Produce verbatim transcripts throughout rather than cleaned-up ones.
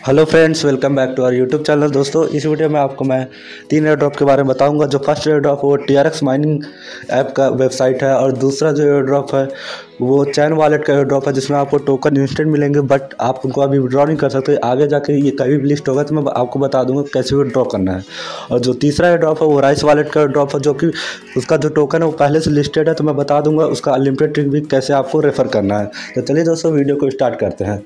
Hello friends, welcome back to our YouTube channel. दोस्तों, इस video में आपको मैं तीन एयर ड्रॉप के बारे में बताऊंगा। जो फर्स्ट एयर ड्रॉप वो T R X mining app का वेबसाइट है, और दूसरा जो एयर ड्रॉप है वो चैन वॉलेट का एयर ड्रॉप है, जिसमें आपको टोकन इंस्टेंट मिलेंगे, बट आप उनको अभी विड्रॉ नहीं कर सकते। आगे जाके ये कभी भी लिस्ट होगा तो मैं आपको बता दूंगा कैसे विड्रॉ करना है। और जो तीसरा एयर ड्रॉप है वो राइस वॉलेट का एयर ड्रॉप है, जो कि उसका जो टोकन है वो पहले से लिस्टेड है, तो मैं बता दूंगा उसका अनलिमिटेड ट्रिक भी कैसे आपको रेफर करना है। तो चलिए दोस्तों, वीडियो को स्टार्ट करते हैं।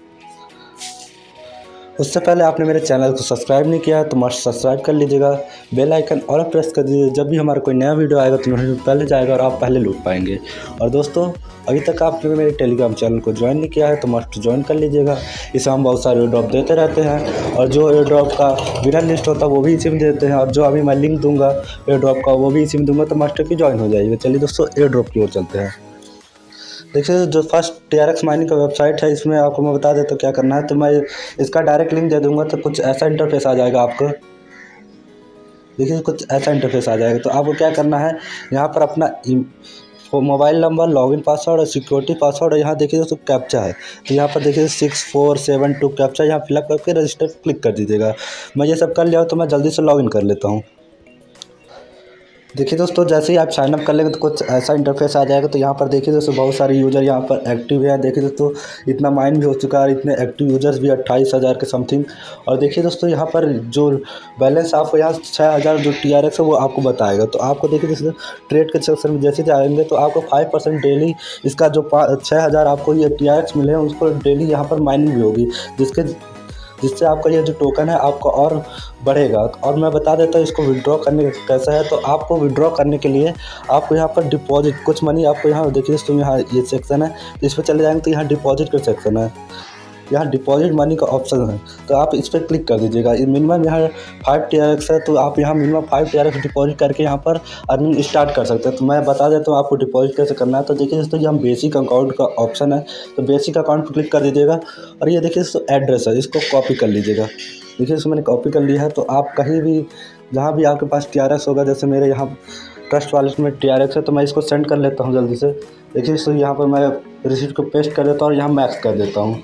उससे पहले आपने मेरे चैनल को सब्सक्राइब नहीं किया है तो मस्ट सब्सक्राइब कर लीजिएगा, बेल आइकन और प्रेस कर दीजिए। जब भी हमारा कोई नया वीडियो आएगा तो नोटिफिकेशन पहले जाएगा और आप पहले लूट पाएंगे। और दोस्तों, अभी तक आपने मेरे टेलीग्राम चैनल को ज्वाइन नहीं किया है तो मस्ट ज्वाइन कर लीजिएगा। इसमें हम बहुत सारे एयर ड्रॉप देते रहते हैं, और जो एयर ड्रॉप का विनर लिस्ट होता है वो भी इसी में देते हैं, और जो अभी मैं लिंक दूंगा एयर ड्रॉप का वो भी इसी में दूंगा, तो मस्ट की ज्वाइन हो जाइएगा। चलिए दोस्तों, एयर ड्रॉप की ओर चलते हैं। देखिए, जो first T R X mining का वेबसाइट है, इसमें आपको मैं बता देता हूँ क्या करना है। तो मैं इसका डायरेक्ट लिंक दे दूंगा, तो कुछ ऐसा इंटरफेस आ जाएगा आपको। देखिए, कुछ ऐसा इंटरफेस आ जाएगा। तो आपको क्या करना है, यहाँ पर अपना मोबाइल नंबर, लॉगिन पासवर्ड और सिक्योरिटी पासवर्ड, और यहाँ देखिए दोस्तों कैप्चा है। तो यहाँ पर देखिए six four seven two captcha यहाँ फिलअप करके रजिस्टर क्लिक कर दीजिएगा। मैं ये सब कर लिया हूँ, तो मैं जल्दी से लॉगिन कर लेता हूँ। देखिए दोस्तों, जैसे ही आप साइन अप कर लेंगे तो कुछ ऐसा इंटरफेस आ जाएगा। तो यहाँ पर देखिए दोस्तों, बहुत सारे यूज़र यहाँ पर एक्टिव है। देखिए दोस्तों, इतना माइन भी हो चुका है, इतने एक्टिव यूज़र्स भी अट्ठाईस हज़ार के समथिंग। और देखिए दोस्तों, यहाँ पर जो बैलेंस आपको यहाँ छः हज़ार जो टी आर एक्स है वो आपको बताएगा। तो आपको देखिए दोस्तों, ट्रेड के सेक्शन में जैसे जाएंगे तो आपको फाइव परसेंट डेली इसका जो छः हज़ार आपको ये टी आर एक्स मिले हैं उसको डेली यहाँ पर माइनिंग भी होगी, जिसके जिससे आपका ये जो टोकन है आपको और बढ़ेगा। और मैं बता देता हूँ इसको विड्रॉ करने का कैसा है। तो आपको विड्रॉ करने के लिए आपको यहाँ पर डिपॉजिट कुछ मनी आपको यहाँ देखिए दोस्तों, यहाँ ये सेक्शन है, इस पर चले जाएंगे तो यहाँ डिपॉजिट का सेक्शन है, यहाँ डिपॉजिट मनी का ऑप्शन है। तो आप इस पर क्लिक कर दीजिएगा। मिनिमम यहाँ फाइव टी आर एक्स है, तो आप यहाँ minimum five T R X deposit करके यहाँ पर अर्निंग स्टार्ट कर सकते हैं। तो मैं बता देता हूँ आपको डिपॉजिट कैसे करना है। तो देखिए दोस्तों, यहाँ बेसिक अकाउंट का ऑप्शन है, तो बेसिक अकाउंट पर क्लिक कर दीजिएगा। और ये देखिए दोस्तों, एड्रेस है, इसको कॉपी कर लीजिएगा। देखिए इसको मैंने कॉपी कर लिया है। तो आप कहीं भी जहाँ भी आपके पास टी आर एक्स होगा, जैसे मेरे यहाँ ट्रस्ट वॉलेट में टी आर एक्स है, तो मैं इसको सेंड कर लेता हूँ जल्दी से। देखिए दोस्तों, यहाँ पर मैं रिसीट को पेस्ट कर देता हूँ और यहाँ मैक्स कर देता हूँ।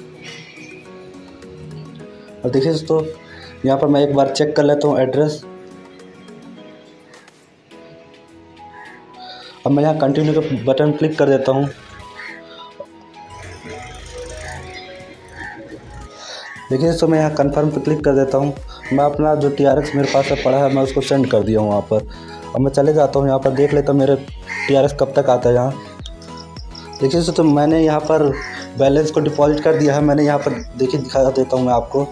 और देखिए दोस्तों, यहाँ पर मैं एक बार चेक कर लेता हूँ एड्रेस। अब मैं यहाँ कंटिन्यू का बटन क्लिक कर देता हूँ। देखिए दोस्तों, मैं यहाँ कंफर्म पे क्लिक कर देता हूँ। मैं अपना जो टी आर एक्स मेरे पास है पड़ा है, मैं उसको सेंड कर दिया हूँ वहाँ पर। अब मैं चले जाता हूँ, यहाँ पर देख लेता हूँ मेरे टी आर एक्स कब तक आता है यहाँ। देखिए दोस्तों, तो मैंने यहाँ पर बैलेंस को डिपॉजिट कर दिया है। मैंने यहाँ पर देखिए दिखा देता हूँ मैं आपको।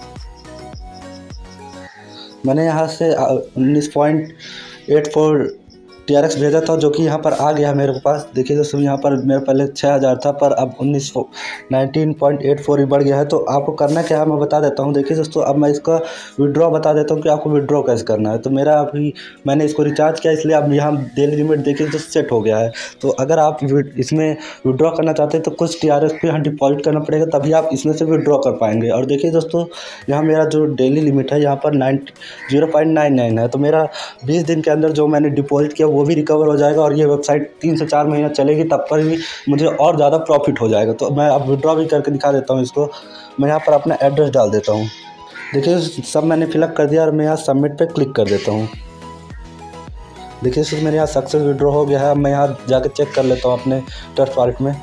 मैंने यहाँ से उन्नीस point eight four T R X भेजा था, जो कि यहाँ पर आ गया है मेरे पास। देखिए दोस्तों, यहाँ पर मेरे पहले छः हज़ार था, पर अब उन्नीस नाइनटीन पॉइंट एट फोर ही बढ़ गया है। तो आपको करना क्या है मैं बता देता हूँ। देखिए दोस्तों, अब मैं इसका विड्रॉ बता देता हूँ कि आपको विड्रॉ कैसे करना है। तो मेरा अभी मैंने इसको रिचार्ज किया, इसलिए अब यहाँ डेली लिमिट देखिए तो सेट हो गया है। तो अगर आप इसमें विड्रॉ करना चाहते हैं तो कुछ टी आर एक्स पे यहाँ डिपॉजिट करना पड़ेगा, तभी आप इसमें से विड्रॉ कर पाएंगे। और देखिए दोस्तों, यहाँ मेरा जो डेली लिमिट है यहाँ पर nine zero point nine nine है। तो मेरा बीस दिन के अंदर जो मैंने डिपॉजिट किया वो भी रिकवर हो जाएगा, और ये वेबसाइट तीन से चार महीना चलेगी, तब पर भी मुझे और ज़्यादा प्रॉफिट हो जाएगा। तो मैं अब विड्रॉ भी करके दिखा देता हूँ इसको। मैं यहाँ पर अपना एड्रेस डाल देता हूँ। देखिए सब मैंने फिलअप कर दिया, और मैं यहाँ सबमिट पे क्लिक कर देता हूँ। देखिए इसमें मेरे यहाँ सक्सेस विड्रॉ हो गया है। अब मैं यहाँ जाकर चेक कर लेता हूँ अपने ट्रस्ट वॉलेट में।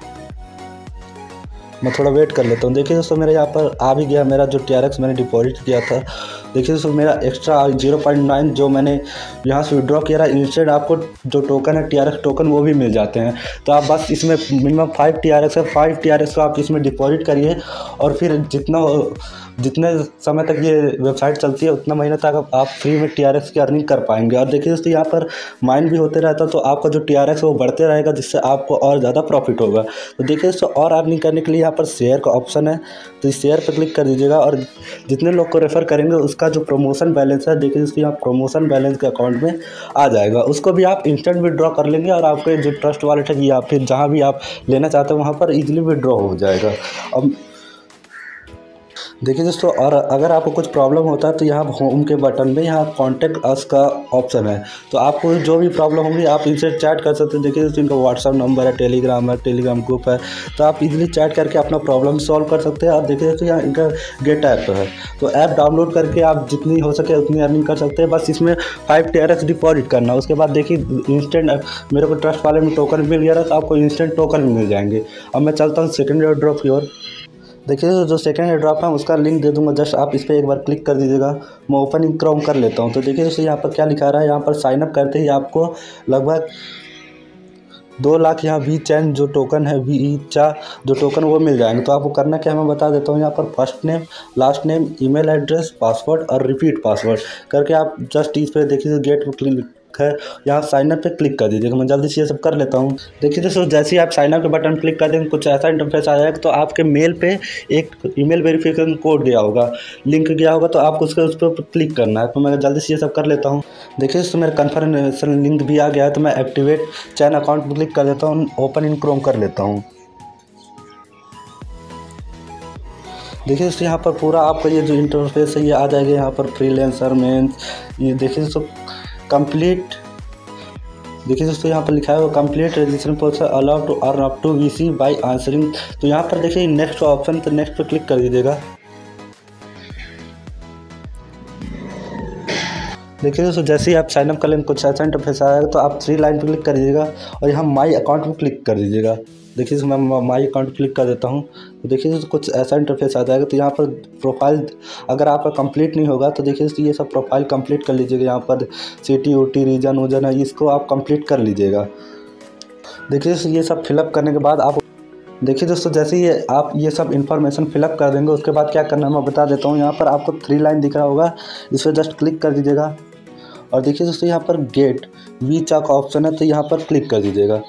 मैं थोड़ा वेट कर लेता हूँ। देखिए दोस्तों, मेरे यहाँ पर आ भी गया मेरा जो टी आर एक्स मैंने डिपॉजिट किया था। देखिए दोस्तों, मेरा एक्स्ट्रा जीरो पॉइंट नाइन जो मैंने यहाँ से विड्रॉ किया है, इंस्टेंट आपको जो टोकन है टी आर एक्स टोकन वो भी मिल जाते हैं। तो आप बस इसमें minimum five T R X है, फाइव टी आर एक्स को आप इसमें डिपॉजिट करिए, और फिर जितना जितने समय तक ये वेबसाइट चलती है उतना महीने तक आप फ्री में टी आर एक्स की अर्निंग कर पाएंगे। और देखिए दोस्तों, यहाँ पर माइन भी होते रहता है, तो आपका जो टी आर एक्स है वो बढ़ते रहेगा, जिससे आपको और ज़्यादा प्रॉफिट होगा। तो देखिए दोस्तों, और अर्निंग करने के लिए यहाँ पर शेयर का ऑप्शन है, तो इस शेयर पर क्लिक कर दीजिएगा। और जितने लोग को रेफ़र करेंगे उसका जो प्रमोशन बैलेंस है, देखिए दोस्तों, यहाँ प्रमोशन बैलेंस के अकाउंट में आ जाएगा। उसको भी आप इंस्टेंट विड्रॉ कर लेंगे, और आपके जो ट्रस्ट वॉलेट है या फिर जहाँ भी आप लेना चाहते हैं वहाँ पर ईजिली विड्रॉ हो जाएगा। अब देखिए दोस्तों, और अगर आपको कुछ प्रॉब्लम होता है तो यहाँ होम के बटन में यहाँ कॉन्टैक्ट अस का ऑप्शन है, तो आपको जो भी प्रॉब्लम होगी आप इनसे चैट कर सकते हैं। देखिए दोस्तों, इनका व्हाट्सअप नंबर है, टेलीग्राम है, टेलीग्राम ग्रुप है, तो आप इजीली चैट करके अपना प्रॉब्लम सॉल्व कर सकते हैं। और देखिए दोस्तों, यहाँ इनका गेट ऐप है, तो ऐप डाउनलोड करके आप जितनी हो सके उतनी अर्निंग कर सकते हैं। बस इसमें five T R X deposit करना, उसके बाद देखिए इंस्टेंट, मेरे को ट्रस्ट वाले में टोकन मिल गया था, तो आपको इंस्टेंट टोकन भी मिल जाएंगे। अब मैं चलता हूँ सेकेंड एयर ड्रॉप की ओर। देखिए जो सेकंड एयर ड्रॉप है उसका लिंक दे दूंगा, जस्ट आप इस पर एक बार क्लिक कर दीजिएगा। मैं ओपन इन क्रोम कर लेता हूँ। तो देखिए दोस्तों, यहाँ पर क्या लिखा रहा है, यहाँ पर साइन अप करते ही आपको लगभग दो लाख यहाँ वी चैन जो टोकन है, वी चा जो टोकन वो मिल जाएंगे। तो आपको करना क्या है मैं बता देता हूँ। यहाँ पर first name, last name, email address, password और रिपीट पासवर्ड करके आप जस्ट इस पर देखिए गेट पर क्लिक है, यहाँ साइन अप पे क्लिक कर दीजिएगा। मैं जल्दी से ये सब कर लेता हूँ। देखिए दोस्तों, जैसे ही आप साइन अप के बटन क्लिक कर देंगे कुछ ऐसा इंटरफेस आ जाएगा। तो आपके मेल पे एक ईमेल वेरिफिकेशन कोड गया होगा, लिंक गया होगा, तो आपको उसके उस पर क्लिक करना है। तो मैं जल्दी से ये सब कर लेता हूँ। देखिए दोस्तों, मेरा कन्फर्मेशन लिंक भी आ गया है, तो मैं एक्टिवेट चैन अकाउंट पर क्लिक कर देता हूँ, ओपन इन क्रोम कर लेता हूँ। देखिए दोस्तों, यहाँ पर पूरा आपका ये जो इंटरफेस है ये आ जाएगा। यहाँ पर फ्रीलांसर मेंस, ये देखिए दोस्तों कंप्लीट, देखिए दोस्तों यहाँ पर लिखा है वो complete registration process allow to earn up to VC by answering. तो यहाँ पर देखिए नेक्स्ट ऑप्शन, तो नेक्स्ट पे क्लिक कर दीजिएगा। देखिए दोस्तों, जैसे ही आप साइनअप कर लेंगे कुछ ऐसा इंटरफेस आएगा, तो आप थ्री लाइन पर क्लिक कर दीजिएगा और यहाँ माई अकाउंट पर क्लिक कर दीजिएगा। देखिए मैं माई अकाउंट क्लिक कर देता हूँ। तो देखिए दोस्तों, कुछ ऐसा इंटरफेस आ जाएगा। तो यहाँ पर प्रोफाइल अगर आपका कंप्लीट नहीं होगा तो देखिए दोस्तों ये सब प्रोफाइल कंप्लीट कर लीजिएगा। यहाँ पर सिटी ओटी रीजन वजन है, इसको आप कंप्लीट कर लीजिएगा। देखिए दोस्तों, ये सब फिलअप करने के बाद आप देखिए दोस्तों, जैसे ही आप ये सब इन्फॉर्मेशन फिलअप कर देंगे उसके बाद क्या करना है मैं बता देता हूँ। यहाँ पर आपको थ्री लाइन दिख रहा होगा, इस पर जस्ट क्लिक कर दीजिएगा। और देखिए दोस्तों, यहाँ पर गेट वी चा का ऑप्शन है, तो यहाँ पर क्लिक कर दीजिएगा।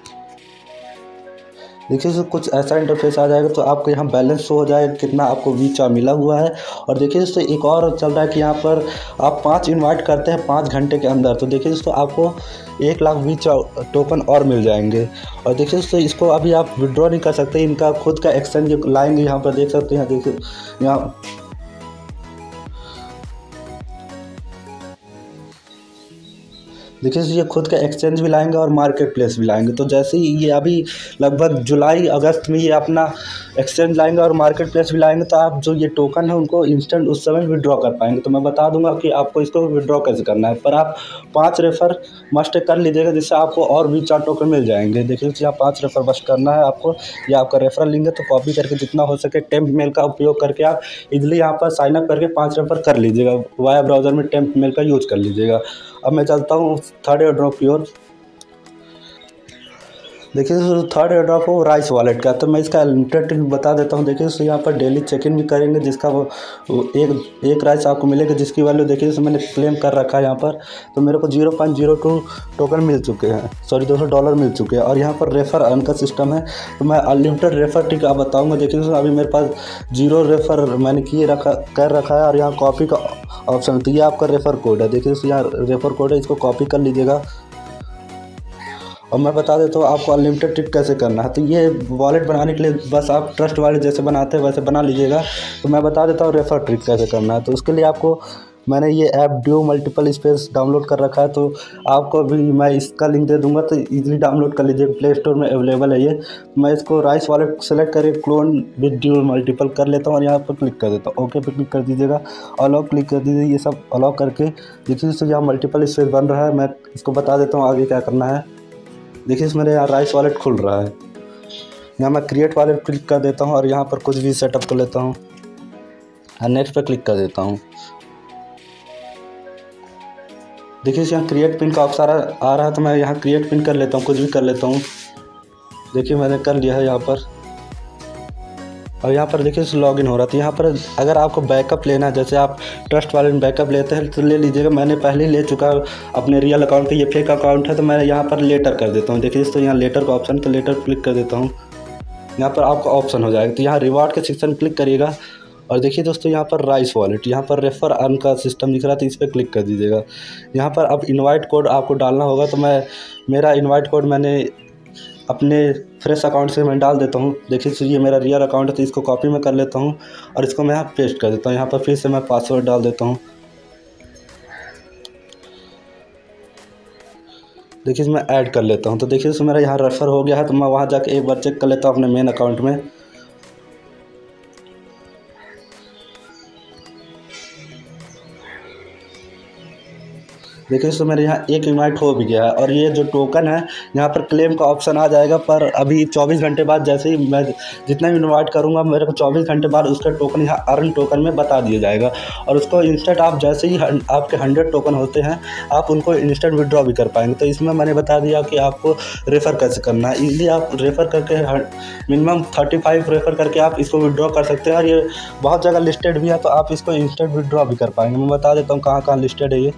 देखिए दोस्तों, कुछ ऐसा इंटरफेस आ जाएगा। तो आपको यहाँ बैलेंस शो हो जाएगा कितना आपको वी चा मिला हुआ है। और देखिए दोस्तों, एक और चल रहा है कि यहाँ पर आप पाँच इनवाइट करते हैं पाँच घंटे के अंदर, तो देखिए दोस्तों आपको एक लाख वी चा टोकन और मिल जाएंगे। और देखिए दोस्तों, इसको अभी आप विड्रॉ नहीं कर सकते, इनका खुद का एक्सचेंज लाएंगे। यहाँ पर देख सकते हैं, देखिए यहाँ देखिए ये खुद का एक्सचेंज भी लाएंगे और मार्केट प्लेस भी लाएंगे। तो जैसे ही ये अभी लगभग जुलाई अगस्त में ये अपना एक्सचेंज लाएंगे और मार्केट प्लेस भी लाएंगे, तो आप जो ये टोकन है उनको इंस्टेंट उस समय विड्रॉ कर पाएंगे। तो मैं बता दूंगा कि आपको इसको विड्रॉ कैसे करना है, पर आप पाँच रेफर मस्ट कर लीजिएगा, जिससे आपको और भी चार टोकन मिल जाएंगे। देखिए यहाँ पाँच रेफर मस्ट करना है आपको, या आपका रेफरल लिंक है तो कॉपी करके जितना हो सके टेम्प मेल का उपयोग करके आप इजीली यहाँ पर साइनअप करके पाँच रेफर कर लीजिएगा। वाया ब्राउज़र में टेम्प मेल का यूज़ कर लीजिएगा। अब मैं चलता हूँ थर्ड एयर ड्रॉप की ओर। देखिए दोस्तों, थर्ड एयर ड्रॉप हो राइस वॉलेट का, तो मैं इसका लिमिटेड बता देता हूँ। देखिए दोस्तों, यहाँ पर डेली चेक इन भी करेंगे, जिसका वो एक एक राइस आपको मिलेगा, जिसकी वैल्यू देखिए दोस्तों मैंने क्लेम कर रखा है यहाँ पर। तो मेरे को zero point zero two token मिल चुके हैं, सॉरी दो सौ डॉलर मिल चुके हैं। और यहाँ पर रेफर अर्न का सिस्टम है, तो मैं अनलिमिटेड रेफर टिक आप बताऊँगा। देखिए दोस्तों, अभी मेरे पास जीरो रेफर मैंने किए रखा कर रखा है, और यहाँ कॉपी का ऑप्शन, तो ये आपका रेफर कोड है। देखिए दोस्तों, यहाँ रेफर कोड है, इसको कॉपी कर लीजिएगा। और मैं बता देता हूँ आपको अनलिमिटेड ट्रिक कैसे करना है। तो ये वॉलेट बनाने के लिए बस आप ट्रस्ट वॉलेट जैसे बनाते हैं वैसे बना लीजिएगा। तो मैं बता देता हूँ रेफर ट्रिक कैसे करना है। तो उसके लिए आपको मैंने ये app do multiple space download कर रखा है, तो आपको भी मैं इसका लिंक दे दूंगा, तो इजीली डाउनलोड कर लीजिए, प्ले स्टोर में अवेलेबल है ये। मैं इसको राइस वॉलेट सेलेक्ट करके क्लोन विद ड्यू मल्टीपल कर लेता हूँ और यहाँ पर क्लिक कर देता हूँ। ओके पे क्लिक कर दीजिएगा, अलाउ क्लिक कर दीजिए। ये सब अलाउ करके देखिए दोस्तों यहाँ मल्टीपल स्पेस बन रहा है। मैं इसको बता देता हूँ आगे क्या करना है। देखिए इसमें यहाँ राइस वॉलेट खुल रहा है, यहाँ मैं क्रिएट वॉलेट क्लिक कर देता हूँ और यहाँ पर कुछ भी सेटअप कर लेता हूँ और नेक्स्ट पे क्लिक कर देता हूँ। देखिए यहाँ क्रिएट पिन का ऑप्शन आ रहा है, तो मैं यहाँ क्रिएट पिन कर लेता हूँ, कुछ भी कर लेता हूँ। देखिए मैंने कर लिया है यहाँ पर, और यहाँ पर देखिए लॉग इन हो रहा था। यहाँ पर अगर आपको बैकअप लेना है, जैसे आप ट्रस्ट वाले में बैकअप लेते हैं तो ले लीजिएगा। मैंने पहले ही ले चुका अपने रियल अकाउंट का, ये फेक अकाउंट है, तो मैं यहाँ पर लेटर कर देता हूँ। देखिए दोस्तों यहाँ लेटर का ऑप्शन, तो लेटर क्लिक कर देता हूँ। यहाँ पर आपका ऑप्शन हो जाएगा, तो यहाँ रिवार्ड के सेक्शन क्लिक करिएगा और देखिए दोस्तों यहाँ पर राइस वॉलेट, यहाँ पर रेफर अर्न का सिस्टम दिख रहा था, इस पर क्लिक कर दीजिएगा। यहाँ पर अब इनवाइट कोड आपको डालना होगा, तो मैं मेरा इनवाइट कोड मैंने अपने फ्रेश अकाउंट से मैं डाल देता हूँ। देखिए सो ये मेरा रियल अकाउंट है, तो इसको कॉपी में कर लेता हूँ और इसको मैं यहाँ पेस्ट कर देता हूँ। यहाँ पर फिर से मैं पासवर्ड डाल देता हूँ। देखिए मैं ऐड कर लेता हूँ। तो देखिए सो मेरा यहाँ रेफ़र हो गया है, तो मैं वहाँ जाके एक बार चेक कर लेता हूँ अपने मेन अकाउंट में। देखिए सो मेरे यहाँ एक इनवाइट हो भी गया है और ये जो टोकन है यहाँ पर क्लेम का ऑप्शन आ जाएगा, पर अभी चौबीस घंटे बाद जैसे ही मैं जितना भी इनवाइट करूँगा मेरे को चौबीस घंटे बाद उसका टोकन यहाँ अर्न टोकन में बता दिया जाएगा। और उसको इंस्टेंट आप जैसे ही आपके हंड्रेड टोकन होते हैं आप उनको इंस्टेंट विड्रॉ भी कर पाएंगे। तो इसमें मैंने बता दिया कि आपको रेफ़र कैसे करना है। ईज़िली आप रेफ़र करके मिनिमम थर्टी फाइव रेफ़र करके आप इसको विड्रॉ कर सकते हैं और ये बहुत जगह लिस्टेड भी है, तो आप इसको इंस्टेंट विड्रॉ भी कर पाएंगे। मैं बता देता हूँ कहाँ कहाँ लिस्टेड है ये।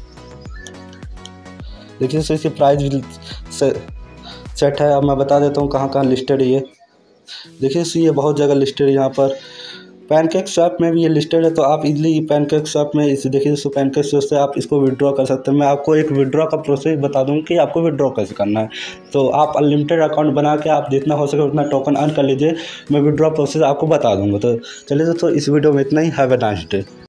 देखिए सो इसकी प्राइस भी से, सेट है। अब मैं बता देता हूँ कहाँ कहाँ लिस्टेड है ये। देखिए सो ये बहुत जगह लिस्टेड है। यहाँ पर पैनकेक स्वैप में भी ये लिस्टेड है, तो आप इजीली पैनकेक स्वैप में इसे देखिए सो पैनकेक स्वैप से आप इसको विड्रॉ कर सकते हैं। मैं आपको एक विड्रॉ का प्रोसेस बता दूँ कि आपको विड्रॉ कैसे करना है। तो आप अनलिमिटेड अकाउंट बना के आप जितना हो सके उतना टोकन अर्न कर लीजिए। मैं विड्रॉ प्रोसेस आपको बता दूँगा। तो चलिए दोस्तों इस वीडियो में इतना ही। Have a nice day.